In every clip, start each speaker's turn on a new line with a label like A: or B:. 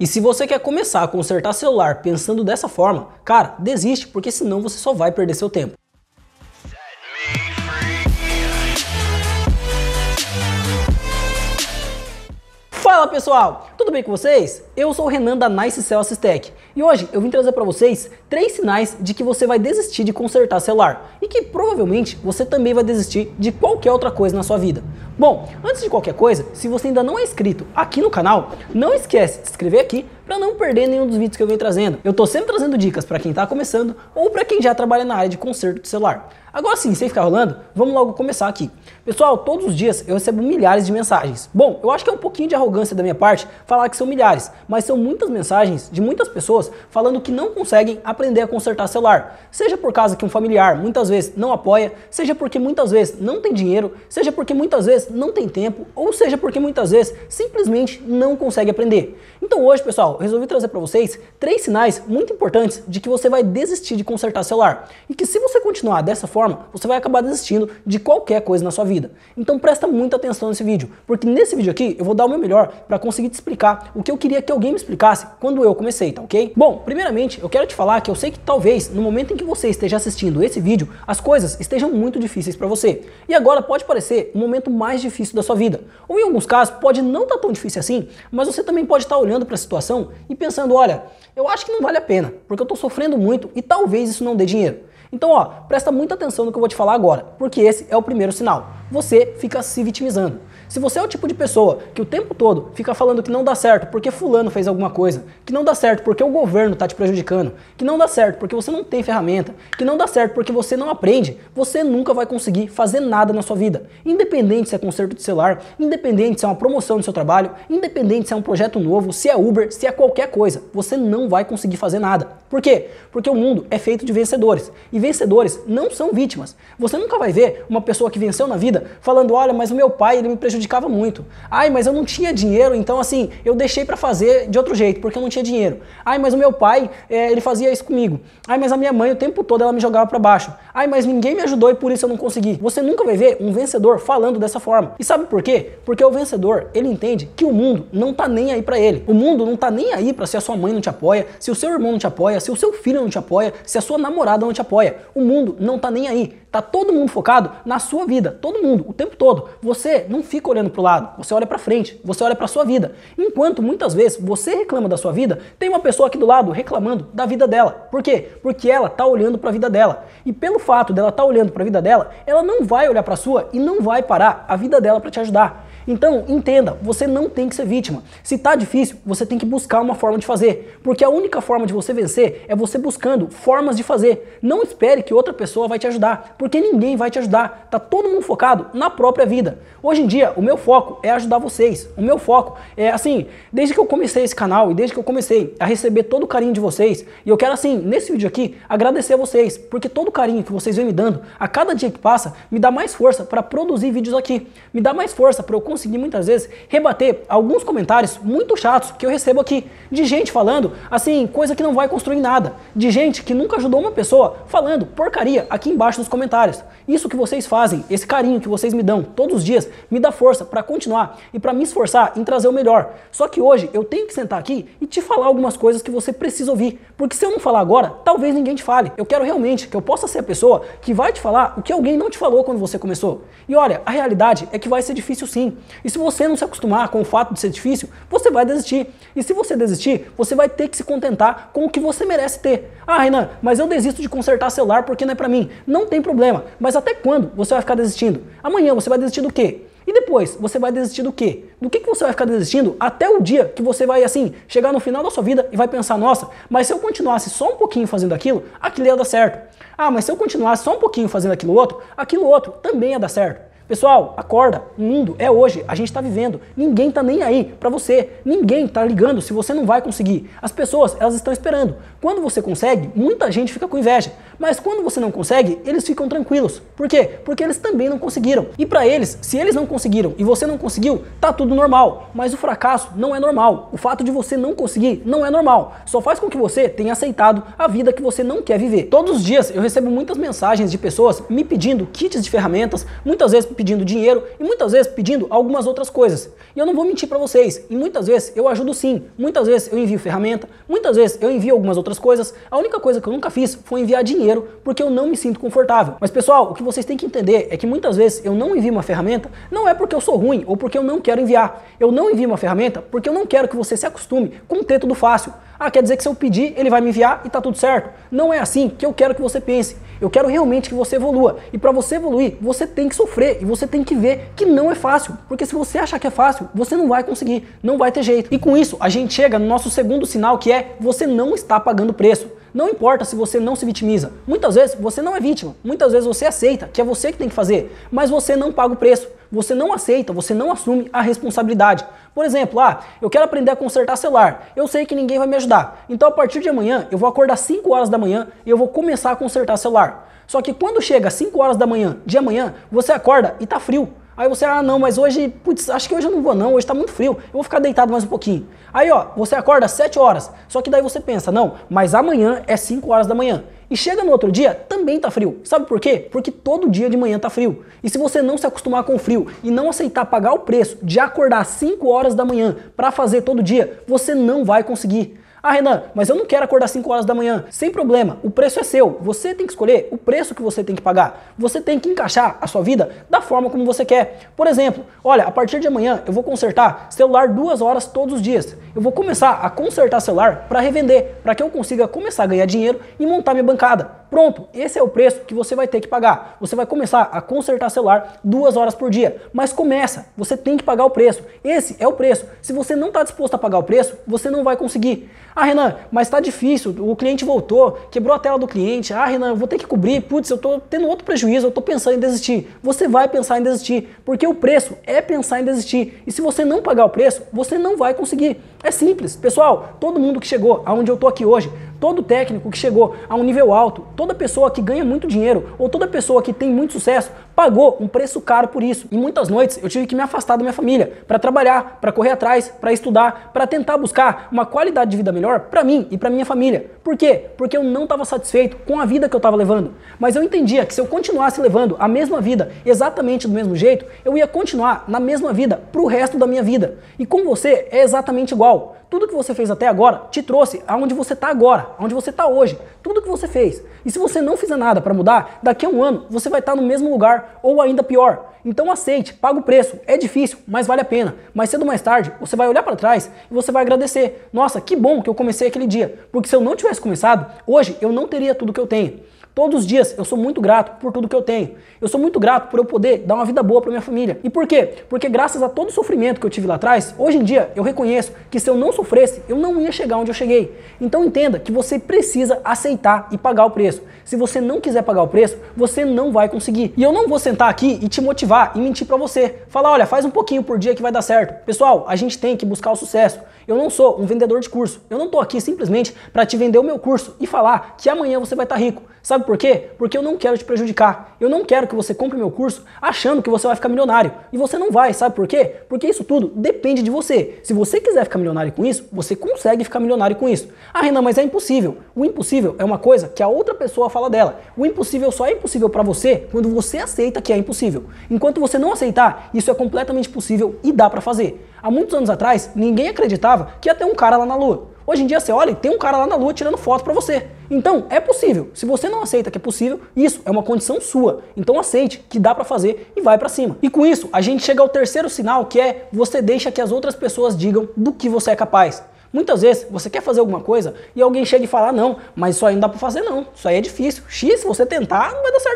A: E se você quer começar a consertar celular pensando dessa forma, cara, desiste, porque senão você só vai perder seu tempo. Fala pessoal, tudo bem com vocês? Eu sou o Renan da NiceCell Assist Tech e hoje eu vim trazer para vocês 3 sinais de que você vai desistir de consertar celular e que provavelmente você também vai desistir de qualquer outra coisa na sua vida. Bom, antes de qualquer coisa, se você ainda não é inscrito aqui no canal, não esquece de se inscrever aqui para não perder nenhum dos vídeos que eu venho trazendo. Eu tô sempre trazendo dicas para quem está começando ou para quem já trabalha na área de conserto de celular. Agora sim, sem ficar rolando, vamos logo começar aqui. Pessoal, todos os dias eu recebo milhares de mensagens. Bom, eu acho que é um pouquinho de arrogância da minha parte falar que são milhares, mas são muitas mensagens de muitas pessoas falando que não conseguem aprender a consertar celular. Seja por causa que um familiar muitas vezes não apoia, seja porque muitas vezes não tem dinheiro, seja porque muitas vezes não tem tempo, ou seja porque muitas vezes simplesmente não consegue aprender. Então hoje, pessoal, eu resolvi trazer para vocês 3 sinais muito importantes de que você vai desistir de consertar celular. E que se você continuar dessa forma, você vai acabar desistindo de qualquer coisa na sua vida. Então presta muita atenção nesse vídeo, porque nesse vídeo aqui eu vou dar o meu melhor para conseguir te explicar o que eu queria que alguém me explicasse quando eu comecei, tá ok? Bom, primeiramente eu quero te falar que eu sei que talvez no momento em que você esteja assistindo esse vídeo, as coisas estejam muito difíceis para você. E agora pode parecer o momento mais difícil da sua vida. Ou em alguns casos pode não estar tão difícil assim, mas você também pode estar olhando para a situação e pensando, olha, eu acho que não vale a pena, porque eu estou sofrendo muito e talvez isso não dê dinheiro. Então, ó, presta muita atenção no que eu vou te falar agora, porque esse é o primeiro sinal. Você fica se vitimizando. Se você é o tipo de pessoa que o tempo todo fica falando que não dá certo porque fulano fez alguma coisa, que não dá certo porque o governo está te prejudicando, que não dá certo porque você não tem ferramenta, que não dá certo porque você não aprende, você nunca vai conseguir fazer nada na sua vida. Independente se é conserto de celular, independente se é uma promoção no seu trabalho, independente se é um projeto novo, se é Uber, se é qualquer coisa, você não vai conseguir fazer nada. Por quê? Porque o mundo é feito de vencedores. E vencedores não são vítimas. Você nunca vai ver uma pessoa que venceu na vida falando, olha, mas o meu pai, ele me prejudicava muito. Ai, mas eu não tinha dinheiro, então assim, eu deixei pra fazer de outro jeito, porque eu não tinha dinheiro. Ai, mas o meu pai, ele fazia isso comigo. Ai, mas a minha mãe, o tempo todo, ela me jogava pra baixo. Ai, mas ninguém me ajudou e por isso eu não consegui. Você nunca vai ver um vencedor falando dessa forma. E sabe por quê? Porque o vencedor, ele entende que o mundo não tá nem aí pra ele. O mundo não tá nem aí pra se a sua mãe não te apoia, se o seu irmão não te apoia, se o seu filho não te apoia, se a sua namorada não te apoia. O mundo não tá nem aí. Tá todo mundo focado na sua vida, todo mundo, o tempo todo. Você não fica olhando pro lado, você olha pra frente, você olha pra sua vida. Enquanto muitas vezes você reclama da sua vida, tem uma pessoa aqui do lado reclamando da vida dela. Por quê? Porque ela tá olhando pra vida dela. E pelo fato dela tá olhando pra vida dela, ela não vai olhar pra sua e não vai parar a vida dela pra te ajudar. Então, entenda, você não tem que ser vítima. Se tá difícil, você tem que buscar uma forma de fazer. Porque a única forma de você vencer é você buscando formas de fazer. Não espere que outra pessoa vai te ajudar, porque ninguém vai te ajudar. Tá todo mundo focado na própria vida. Hoje em dia, o meu foco é ajudar vocês. O meu foco é, assim, desde que eu comecei esse canal e desde que eu comecei a receber todo o carinho de vocês, e eu quero, assim, nesse vídeo aqui, agradecer a vocês, porque todo o carinho que vocês vêm me dando, a cada dia que passa, me dá mais força para produzir vídeos aqui. Me dá mais força para eu conseguir muitas vezes rebater alguns comentários muito chatos que eu recebo aqui, de gente falando, assim, coisa que não vai construir nada, de gente que nunca ajudou uma pessoa falando porcaria aqui embaixo nos comentários. Isso que vocês fazem, esse carinho que vocês me dão todos os dias, me dá força para continuar e para me esforçar em trazer o melhor. Só que hoje eu tenho que sentar aqui e te falar algumas coisas que você precisa ouvir, porque se eu não falar agora, talvez ninguém te fale. Eu quero realmente que eu possa ser a pessoa que vai te falar o que alguém não te falou quando você começou. E olha, a realidade é que vai ser difícil sim. E se você não se acostumar com o fato de ser difícil, você vai desistir. E se você desistir, você vai ter que se contentar com o que você merece ter. Ah, Renan, mas eu desisto de consertar celular porque não é pra mim. Não tem problema. Mas até quando você vai ficar desistindo? Amanhã você vai desistir do quê? E depois, você vai desistir do quê? Do que você vai ficar desistindo até o dia que você vai, assim, chegar no final da sua vida e vai pensar, nossa, mas se eu continuasse só um pouquinho fazendo aquilo ia dar certo. Ah, mas se eu continuasse só um pouquinho fazendo aquilo outro também ia dar certo. Pessoal, acorda, o mundo é hoje, a gente está vivendo, ninguém tá nem aí para você, ninguém tá ligando se você não vai conseguir. As pessoas, elas estão esperando. Quando você consegue, muita gente fica com inveja. Mas quando você não consegue, eles ficam tranquilos. Por quê? Porque eles também não conseguiram. E para eles, se eles não conseguiram e você não conseguiu, tá tudo normal. Mas o fracasso não é normal. O fato de você não conseguir não é normal. Só faz com que você tenha aceitado a vida que você não quer viver. Todos os dias eu recebo muitas mensagens de pessoas me pedindo kits de ferramentas, muitas vezes pedindo dinheiro e muitas vezes pedindo algumas outras coisas. E eu não vou mentir para vocês, e muitas vezes eu ajudo sim, muitas vezes eu envio ferramenta, muitas vezes eu envio algumas outras coisas. A única coisa que eu nunca fiz foi enviar dinheiro, porque eu não me sinto confortável. Mas pessoal, o que vocês têm que entender é que muitas vezes eu não envio uma ferramenta, não é porque eu sou ruim ou porque eu não quero enviar. Eu não envio uma ferramenta porque eu não quero que você se acostume com ter tudo fácil. Ah, quer dizer que se eu pedir, ele vai me enviar e tá tudo certo? Não é assim que eu quero que você pense. Eu quero realmente que você evolua. E para você evoluir, você tem que sofrer e você tem que ver que não é fácil. Porque se você achar que é fácil, você não vai conseguir, não vai ter jeito. E com isso, a gente chega no nosso segundo sinal, que é você não está pagando preço. Não importa se você não se vitimiza. Muitas vezes você não é vítima. Muitas vezes você aceita que é você que tem que fazer, mas você não paga o preço. Você não aceita, você não assume a responsabilidade. Por exemplo, eu quero aprender a consertar celular. Eu sei que ninguém vai me ajudar. Então a partir de amanhã eu vou acordar 5 horas da manhã e eu vou começar a consertar celular. Só que quando chega 5 horas da manhã de amanhã, você acorda e tá frio. Aí você, não, mas hoje, putz, acho que hoje eu não vou não, hoje tá muito frio, eu vou ficar deitado mais um pouquinho. Aí você acorda às 7 horas, só que daí você pensa, não, mas amanhã é 5 horas da manhã. E chega no outro dia, também tá frio. Sabe por quê? Porque todo dia de manhã tá frio. E se você não se acostumar com o frio e não aceitar pagar o preço de acordar às 5 horas da manhã para fazer todo dia, você não vai conseguir. Renan, mas eu não quero acordar 5 horas da manhã. Sem problema, o preço é seu. Você tem que escolher o preço que você tem que pagar. Você tem que encaixar a sua vida da forma como você quer. Por exemplo, olha, a partir de amanhã eu vou consertar celular 2 horas todos os dias. Eu vou começar a consertar celular para revender, para que eu consiga começar a ganhar dinheiro e montar minha bancada. Pronto, esse é o preço que você vai ter que pagar. Você vai começar a consertar celular 2 horas por dia. Mas começa, você tem que pagar o preço. Esse é o preço. Se você não está disposto a pagar o preço, você não vai conseguir. Renan, mas tá difícil, o cliente voltou, quebrou a tela do cliente. Renan, eu vou ter que cobrir, putz, eu tô tendo outro prejuízo, eu tô pensando em desistir. Você vai pensar em desistir, porque o preço é pensar em desistir. E se você não pagar o preço, você não vai conseguir. É simples. Pessoal, todo mundo que chegou aonde eu tô aqui hoje, todo técnico que chegou a um nível alto, toda pessoa que ganha muito dinheiro ou toda pessoa que tem muito sucesso, pagou um preço caro por isso. E muitas noites eu tive que me afastar da minha família para trabalhar, para correr atrás, para estudar, para tentar buscar uma qualidade de vida melhor para mim e para minha família. Por quê? Porque eu não estava satisfeito com a vida que eu estava levando. Mas eu entendia que se eu continuasse levando a mesma vida exatamente do mesmo jeito, eu ia continuar na mesma vida pro resto da minha vida. E com você é exatamente igual. Tudo que você fez até agora te trouxe aonde você está agora, aonde você está hoje. Tudo que você fez. E se você não fizer nada para mudar, daqui a um ano você vai estar no mesmo lugar ou ainda pior. Então aceite, paga o preço. É difícil, mas vale a pena. Mais cedo ou mais tarde, você vai olhar para trás e você vai agradecer. Nossa, que bom que eu comecei aquele dia. Porque se eu não tivesse começado, hoje eu não teria tudo que eu tenho. Todos os dias eu sou muito grato por tudo que eu tenho. Eu sou muito grato por eu poder dar uma vida boa para minha família. E por quê? Porque graças a todo o sofrimento que eu tive lá atrás, hoje em dia eu reconheço que se eu não sofresse, eu não ia chegar onde eu cheguei. Então entenda que você precisa aceitar e pagar o preço. Se você não quiser pagar o preço, você não vai conseguir. E eu não vou sentar aqui e te motivar e mentir para você. Falar, olha, faz um pouquinho por dia que vai dar certo. Pessoal, a gente tem que buscar o sucesso. Eu não sou um vendedor de curso. Eu não tô aqui simplesmente para te vender o meu curso e falar que amanhã você vai estar rico. Sabe por quê? Porque eu não quero te prejudicar. Eu não quero que você compre meu curso achando que você vai ficar milionário. E você não vai, sabe por quê? Porque isso tudo depende de você. Se você quiser ficar milionário com isso, você consegue ficar milionário com isso. Renan, mas é impossível. O impossível é uma coisa que a outra pessoa fala dela. O impossível só é impossível para você quando você aceita que é impossível. Enquanto você não aceitar, isso é completamente possível e dá para fazer. Há muitos anos atrás, ninguém acreditava que ia ter um cara lá na Lua. Hoje em dia você olha e tem um cara lá na Lua tirando foto pra você. Então, é possível. Se você não aceita que é possível, isso é uma condição sua. Então aceite que dá pra fazer e vai pra cima. E com isso, a gente chega ao terceiro sinal, que é você deixa que as outras pessoas digam do que você é capaz. Muitas vezes você quer fazer alguma coisa e alguém chega e fala, não, mas isso aí não dá pra fazer não, isso aí é difícil. X, se você tentar, não vai dar certo não.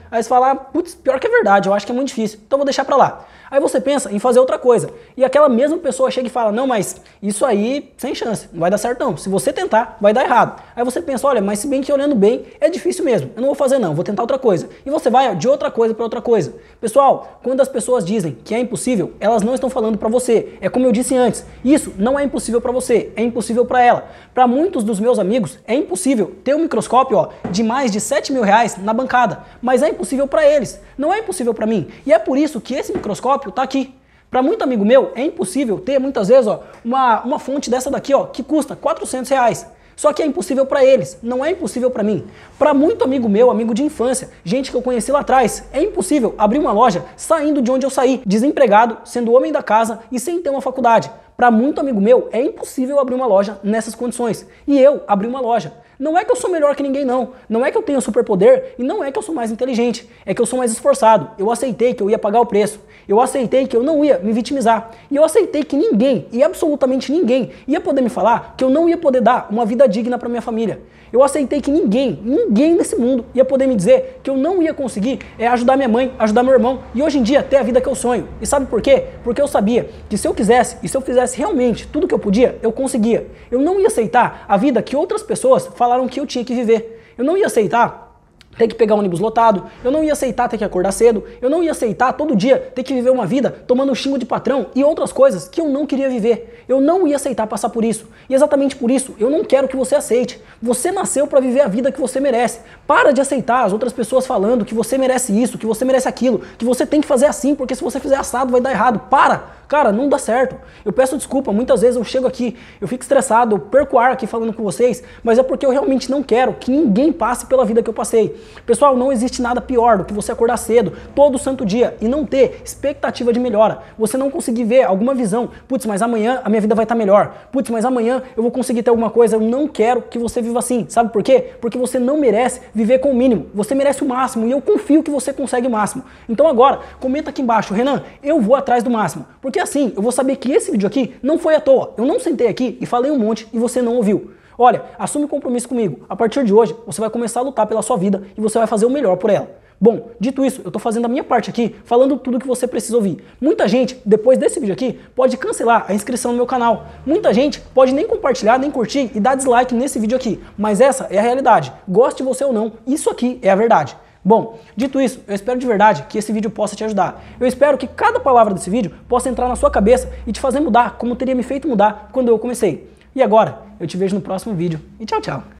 A: Aí você fala, putz, pior que é verdade, eu acho que é muito difícil, então vou deixar pra lá. Aí você pensa em fazer outra coisa. E aquela mesma pessoa chega e fala, não, mas isso aí, sem chance, não vai dar certo não. Se você tentar, vai dar errado. Aí você pensa, olha, mas se bem que olhando bem, é difícil mesmo. Eu não vou fazer não, vou tentar outra coisa. E você vai de outra coisa para outra coisa. Pessoal, quando as pessoas dizem que é impossível, elas não estão falando para você. É como eu disse antes, isso não é impossível para você, é impossível para ela. Para muitos dos meus amigos, é impossível ter um microscópio de mais de 7 mil reais na bancada. Mas é impossível para eles, não é impossível para mim. E é por isso que esse microscópio tá aqui. Para muito amigo meu, é impossível ter muitas vezes uma fonte dessa daqui que custa 400 reais. Só que é impossível para eles, não é impossível para mim. Para muito amigo meu, amigo de infância, gente que eu conheci lá atrás, é impossível abrir uma loja saindo de onde eu saí, desempregado, sendo homem da casa e sem ter uma faculdade. Para muito amigo meu, é impossível abrir uma loja nessas condições. E eu abri uma loja. Não é que eu sou melhor que ninguém, não. Não é que eu tenho superpoder e não é que eu sou mais inteligente. É que eu sou mais esforçado. Eu aceitei que eu ia pagar o preço. Eu aceitei que eu não ia me vitimizar. E eu aceitei que ninguém, e absolutamente ninguém, ia poder me falar que eu não ia poder dar uma vida digna para minha família. Eu aceitei que ninguém nesse mundo ia poder me dizer que eu não ia conseguir ajudar minha mãe, ajudar meu irmão e hoje em dia ter a vida que eu sonho. E sabe por quê? Porque eu sabia que se eu quisesse e se eu fizesse realmente tudo que eu podia, eu conseguia. Eu não ia aceitar a vida que outras pessoas falaram que eu tinha que viver. Eu não ia aceitar ter que pegar um ônibus lotado, eu não ia aceitar ter que acordar cedo, eu não ia aceitar todo dia ter que viver uma vida tomando xingo de patrão e outras coisas que eu não queria viver. Eu não ia aceitar passar por isso. E exatamente por isso, eu não quero que você aceite. Você nasceu para viver a vida que você merece. Para de aceitar as outras pessoas falando que você merece isso, que você merece aquilo, que você tem que fazer assim, porque se você fizer assado vai dar errado. Para! Cara, não dá certo. Eu peço desculpa, muitas vezes eu chego aqui, eu fico estressado, eu perco o ar aqui falando com vocês, mas é porque eu realmente não quero que ninguém passe pela vida que eu passei. Pessoal, não existe nada pior do que você acordar cedo, todo santo dia, e não ter expectativa de melhora. Você não conseguir ver alguma visão. Putz, mas amanhã a minha vida vai estar melhor. Putz, mas amanhã eu vou conseguir ter alguma coisa. Eu não quero que você viva assim. Sabe por quê? Porque você não merece viver com o mínimo. Você merece o máximo e eu confio que você consegue o máximo. Então agora, comenta aqui embaixo, Renan, eu vou atrás do máximo. Porque assim, eu vou saber que esse vídeo aqui não foi à toa. Eu não sentei aqui e falei um monte e você não ouviu. Olha, assume um compromisso comigo. A partir de hoje, você vai começar a lutar pela sua vida e você vai fazer o melhor por ela. Bom, dito isso, eu tô fazendo a minha parte aqui, falando tudo que você precisa ouvir. Muita gente, depois desse vídeo aqui, pode cancelar a inscrição no meu canal. Muita gente pode nem compartilhar, nem curtir e dar dislike nesse vídeo aqui. Mas essa é a realidade. Goste você ou não, isso aqui é a verdade. Bom, dito isso, eu espero de verdade que esse vídeo possa te ajudar. Eu espero que cada palavra desse vídeo possa entrar na sua cabeça e te fazer mudar como teria me feito mudar quando eu comecei. E agora, eu te vejo no próximo vídeo e tchau, tchau.